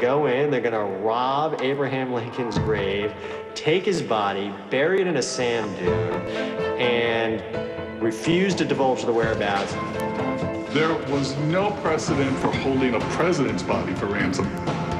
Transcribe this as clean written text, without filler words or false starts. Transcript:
go in, they're going to rob Abraham Lincoln's grave, take his body, bury it in a sand dune, and refuse to divulge the whereabouts. There was no precedent for holding a president's body for ransom.